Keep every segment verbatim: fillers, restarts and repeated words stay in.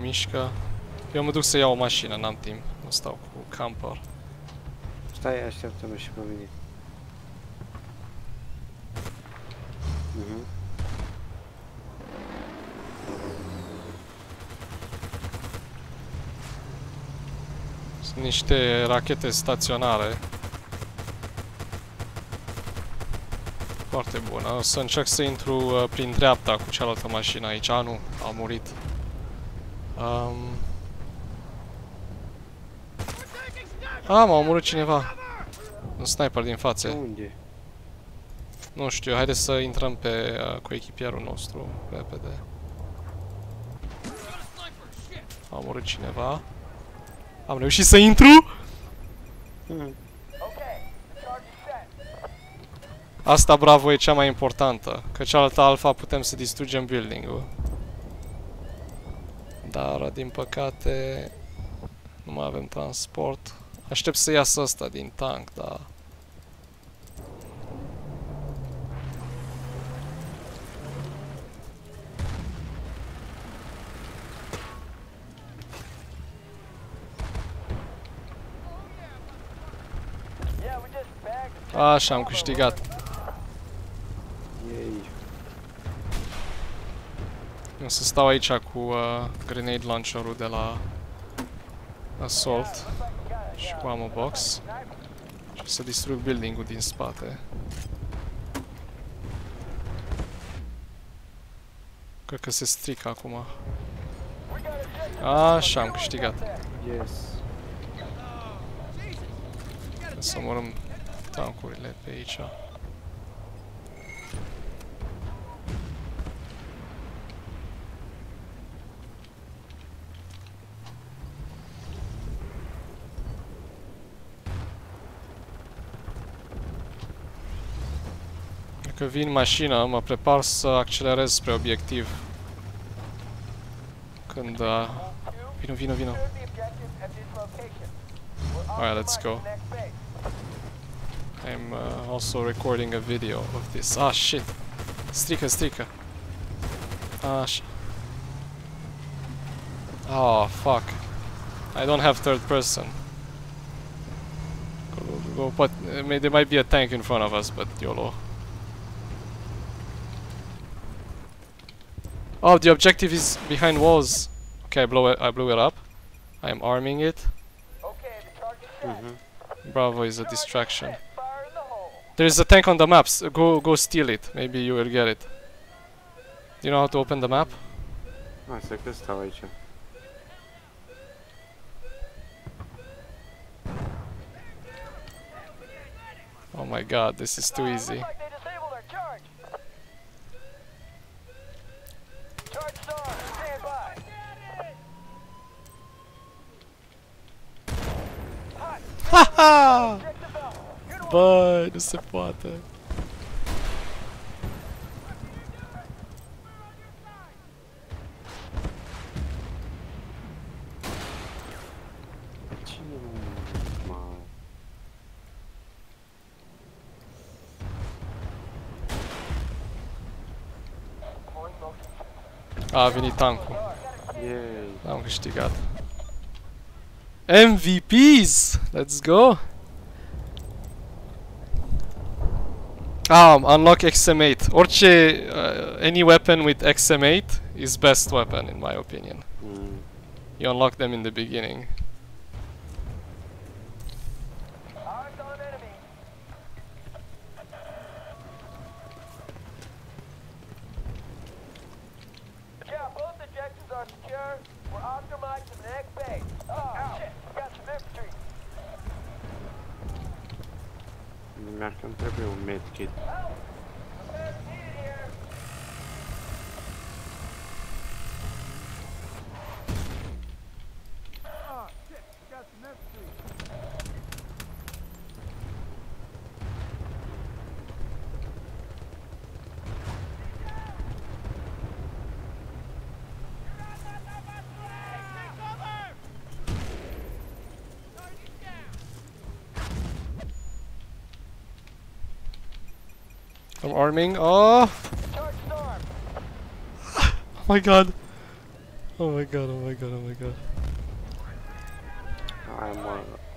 mișcă. Eu mă duc să iau o mașină, n-am timp. Nu stau cu camper. Stai, așteaptă-mă și pe mine. Mhm. Sunt niște rachete staționare. Foarte bună. O să încerc să intru uh, prin dreapta cu cealaltă mașină aici. A, nu, a murit. Um... A, m-a omorât cineva. Un sniper din față. Unde? Nu știu, haideți să intrăm pe uh, cu echipierul nostru repede. A omorât cineva. Am reușit să intru? Mm. Asta, bravo, e cea mai importantă. Că cealaltă alfa putem să distrugem building-ul. Dar, din păcate, nu mai avem transport. Aștept să iasă ăsta din tank, dar... Așa, am câștigat. Yay. O să stau aici cu uh, grenade launcher-ul de la Assault și cu ammo box și să distrug building-ul din spate. Cred că se strică acum. Așa, am câștigat. Yes. Să omorâm tankurile pe aici. Dacă vin mașină, mă prepar să accelerez spre obiectiv. Când... Uh... Vino, vino, vino. Alright, let's go. I'm uh, also recording a video of this. Ah, shit. Strică, strică. Așa. Oh, fuck. I don't have third person. Go, go, go, but uh, there might be a tank in front of us, but YOLO. Oh, the objective is behind walls. Okay, I blow it. I blew it up. I am arming it. Mhm. Bravo is a distraction. There is a tank on the maps. Go, go steal it. Maybe you will get it. Do you know how to open the map? Asta că stau aici. Oh my god, this is too easy. Haha! Băi, nu se poate. Cine mă... A, a venit tankul. Yay. Am câștigat. M V Ps! Let's go! Ah, unlock X M eight. Orice, uh, any weapon with X M eight is best weapon in my opinion. Mm. You unlock them in the beginning. Mi-ar cam trebuie un medkit. I'm arming. Oh! Oh my god! Oh my god, oh my god, oh my god. I'm uh,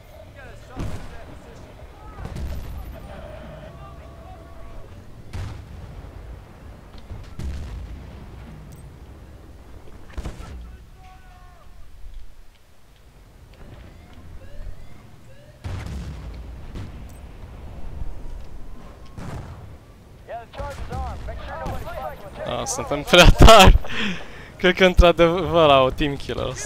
Ah, suntem prea tari. Cred că într-adevăr au team killers.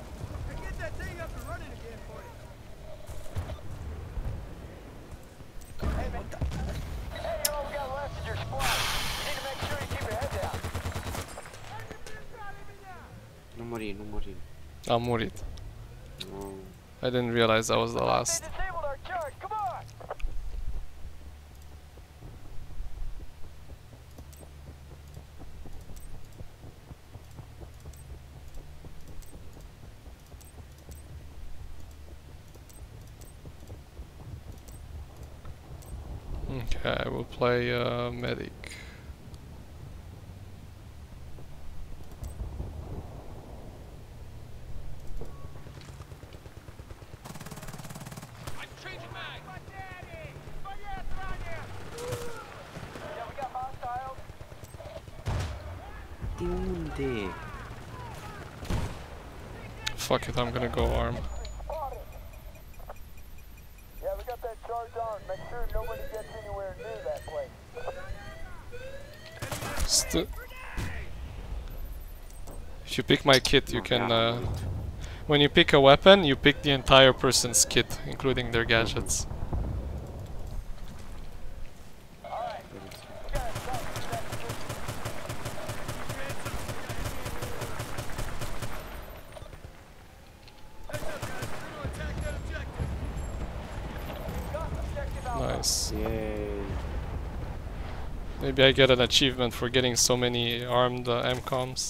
nu muri, nu muri. Am murit. Nu. I didn't realize I was the last. Okay, I will play uh, medic. De unde? Fuck it, I'm gonna go arm. Yeah, we got that charge on. Make sure nobody gets anywhere near that place. St if you pick my kit, you can. Uh, when you pick a weapon, you pick the entire person's kit, including their gadgets. Nice. Yay. Maybe I get an achievement for getting so many armed uh, M COMs.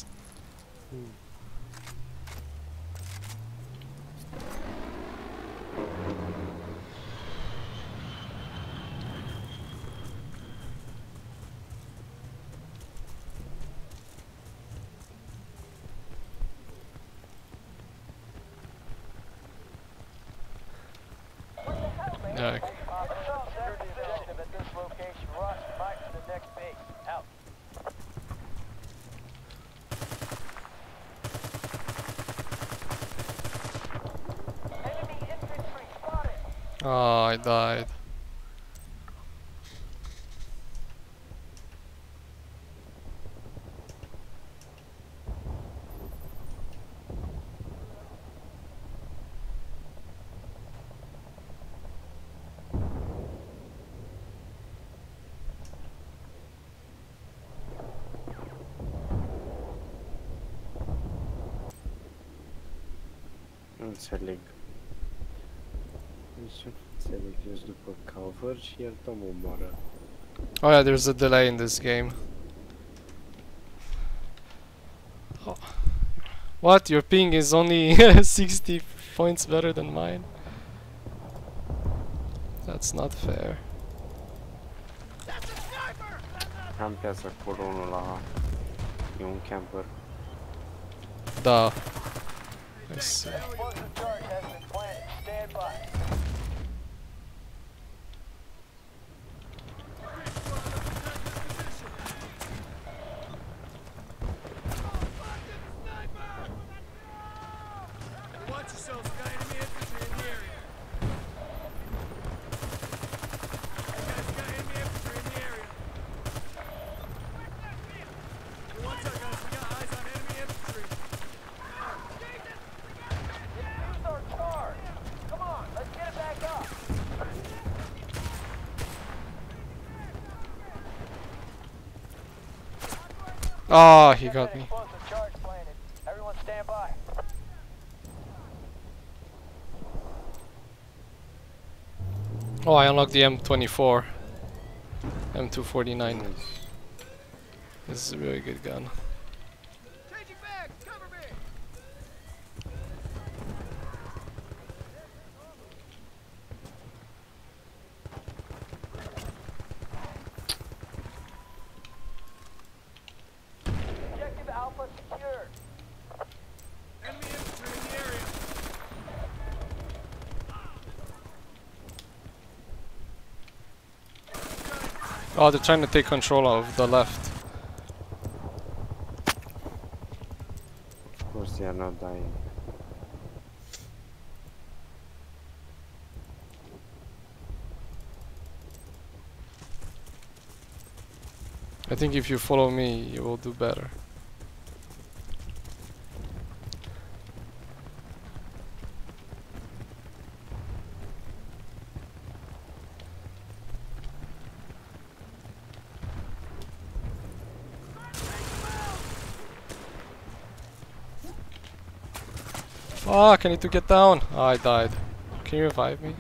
Yeah. Oh, I died. Nu înțeleg. Nici nu înțeleg, ești după cover și el tot mă omoară. Oh yeah, there's a delay in this game. Oh. What? Your ping is only sixty points better than mine? That's not fair. Campează acolo unul la... E un camper. Da. I see. Oh, he got me. Oh, I unlocked the M twenty-four. M two forty-nine. Nice. This is a really good gun. Oh, they're trying to take control of the left. Of course they are not dying. I think if you follow me, you will do better. Fuck, I need to get down. Oh, I died. Can you revive me?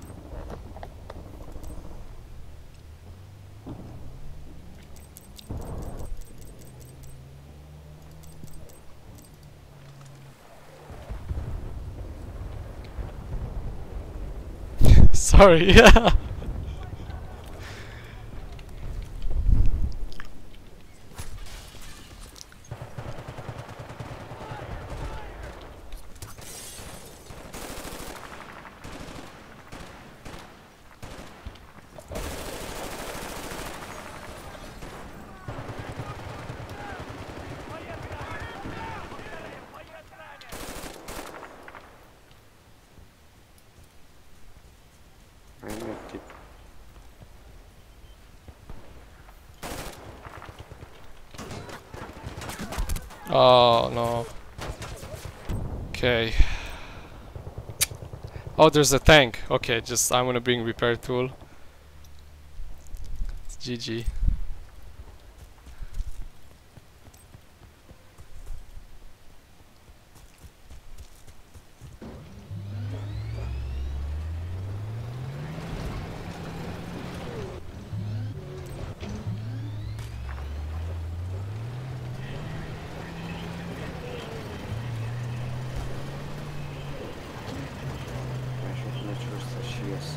Sorry, yeah. I missed it. Oh no. Okay. Oh, there's a tank. Okay, just I'm gonna bring repair tool. It's G G. I should make sure that she is.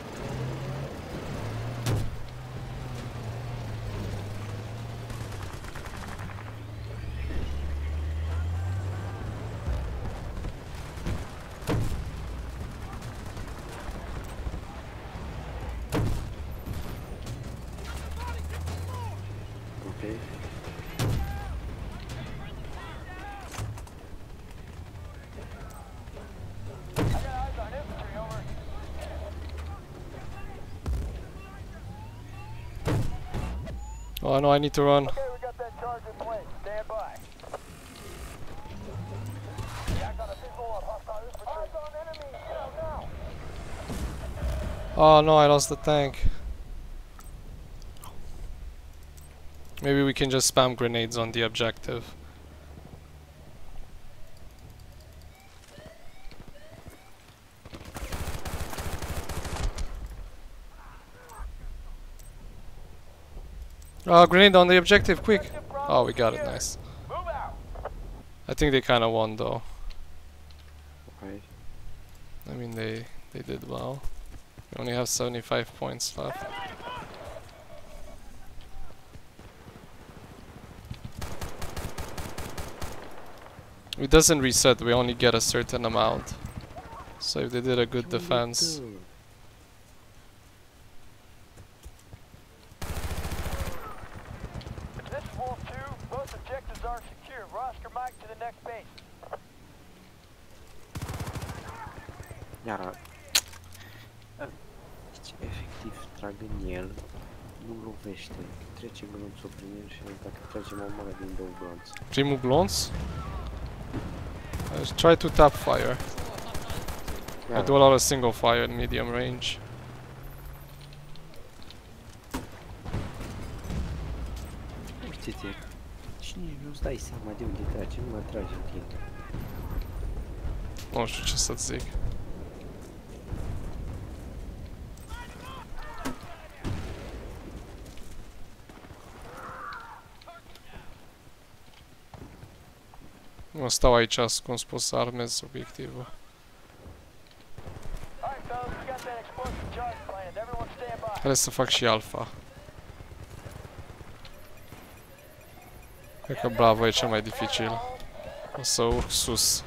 Okay. I got eyes on infantry, over. Oh no, I need to run. Okay, we got that charge in place. Stand by. Act on a visual of hostile infantry. Eyes on enemy. Now, now. Oh no, I lost the tank. Maybe we can just spam grenades on the objective. Oh, grenade on the objective, quick! Oh, we got it, nice. Move out. I think they kinda won though. Okay. I mean, they, they did well. We only have seventy-five points left. It doesn't reset, we only get a certain amount. So if they did a good defense... This is Wolf two. Both objectives are secure. Roster Mike to the next base. Iar... Deci, efectiv, trag în el, nu lovește, trece glonțul prin el și dacă tragem o mână din două glonți. Primul glonț? Let's try to tap fire. I do a lot of single fire in medium range. Uite-te, și nici nu-ți dai seama de unde trage, nu mai trage în tine. Nu știu ce să-ți zic. Nu stau aici ascuns, pot să armez obiectivul. Alright, fellas, we got that explosive charge planned. Everyone stand by. Trebuie să fac și alfa. Cred că Bravo e cel mai dificil. O să urc sus.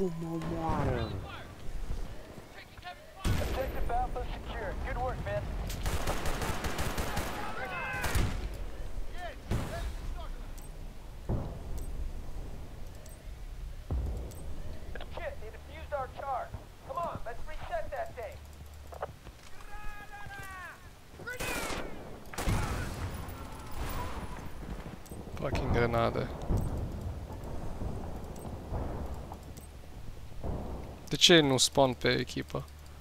Cum mă omoară? Objective Alpha secured. Good work, man. Shit, they defused our charge. Come on, let's reset that thing. Fucking grenade. De ce nu spawn pe echipă?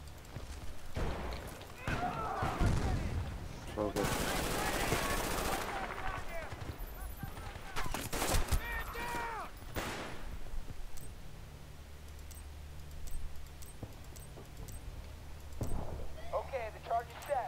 Okay. Okay, the charge is set.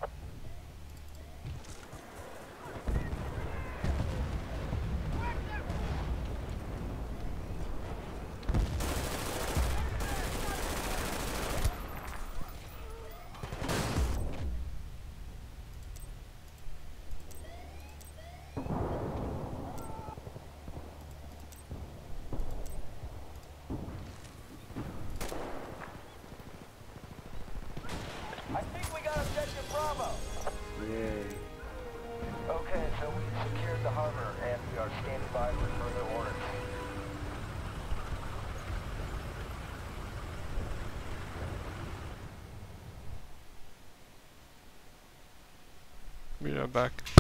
I think we got objective Bravo. Yay. Okay, so we secured the harbor and we are standing by for further orders. We are back.